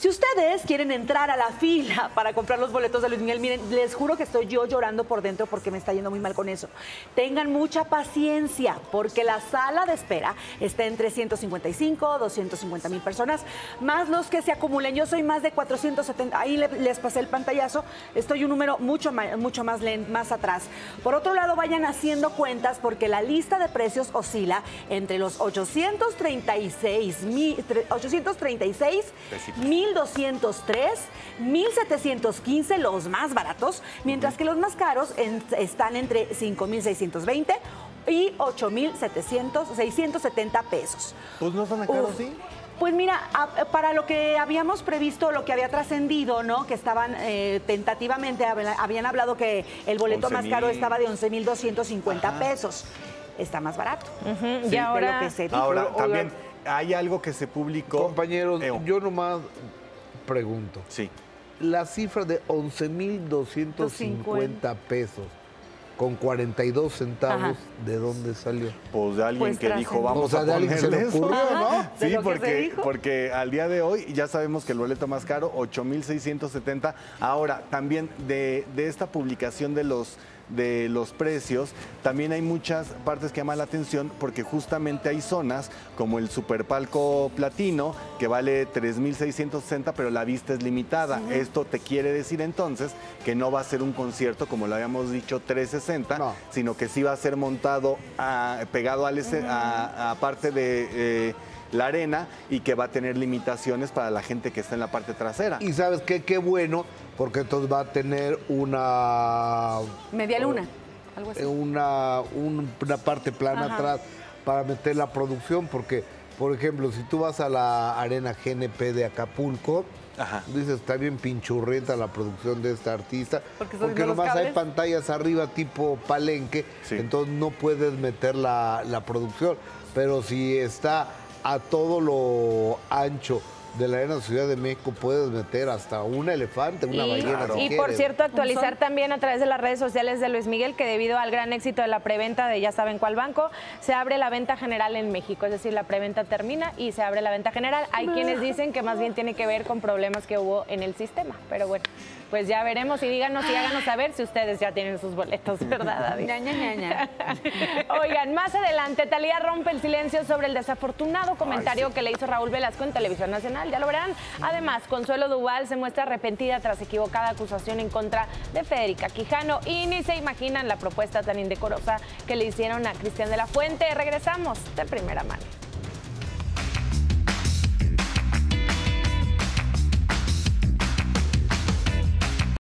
Si ustedes quieren entrar a la fila para comprar los boletos de Luis Miguel, miren, les juro que estoy yo llorando por dentro porque me está yendo muy mal con eso. Tengan mucha paciencia porque la sala de espera está en 355, 250 mil personas, más los que se acumulen. Yo soy más de 470, ahí les pasé el pantallazo, estoy un número mucho más atrás. Por otro lado, vayan haciendo cuentas porque la lista de precios oscila entre los 836, 1,203, 1,715 los más baratos, mientras que los más caros están entre 5,620 y 8,670 pesos. Pues no son caros, ¿sí? Pues mira, para lo que habíamos previsto, lo que había trascendido, ¿no? Que estaban tentativamente, habían hablado que el boleto más caro estaba de 11,250 pesos. Está más barato. Sí, y ahora, de lo que se dijo. Ahora, también hay algo que se publicó. Compañeros, yo nomás pregunto. Sí. La cifra de 11,250 pesos con 42 centavos, ¿de dónde salió? Pues de alguien que dijo, vamos de a alguien se le ponerle ocurrió, eso. ¿no? Sí, porque al día de hoy ya sabemos que el boleto más caro, 8,670. Ahora, también de esta publicación de los precios, también hay muchas partes que llaman la atención porque justamente hay zonas como el Superpalco Platino que vale 3,660, pero la vista es limitada. Sí. Esto te quiere decir entonces que no va a ser un concierto como lo habíamos dicho 360, sino que sí va a ser montado pegado a parte de la arena y que va a tener limitaciones para la gente que está en la parte trasera. Y sabes qué, qué bueno, porque entonces va a tener una media luna, algo así. Una parte plana atrás para meter la producción, porque, por ejemplo, si tú vas a la arena GNP de Acapulco, dices, está bien pinchurrienta la producción de esta artista, porque nomás hay pantallas arriba tipo palenque, entonces no puedes meter la producción. Pero si está a todo lo ancho de la arena Ciudad de México, puedes meter hasta un elefante, una ballena. Y por cierto, actualizar también a través de las redes sociales de Luis Miguel que debido al gran éxito de la preventa de ya saben cuál banco, se abre la venta general en México. Es decir, la preventa termina y se abre la venta general. Hay quienes dicen que más bien tiene que ver con problemas que hubo en el sistema. Pero bueno, pues ya veremos y díganos y háganos saber si ustedes ya tienen sus boletos, ¿verdad, David? Oigan, más adelante, Thalía rompe el silencio sobre el desafortunado comentario que le hizo Raúl Velasco en Televisión Nacional. Ya lo verán. Además, Consuelo Duval se muestra arrepentida tras equivocada acusación en contra de Federica Quijano y ni se imaginan la propuesta tan indecorosa que le hicieron a Cristian de la Fuente. Regresamos de primera mano.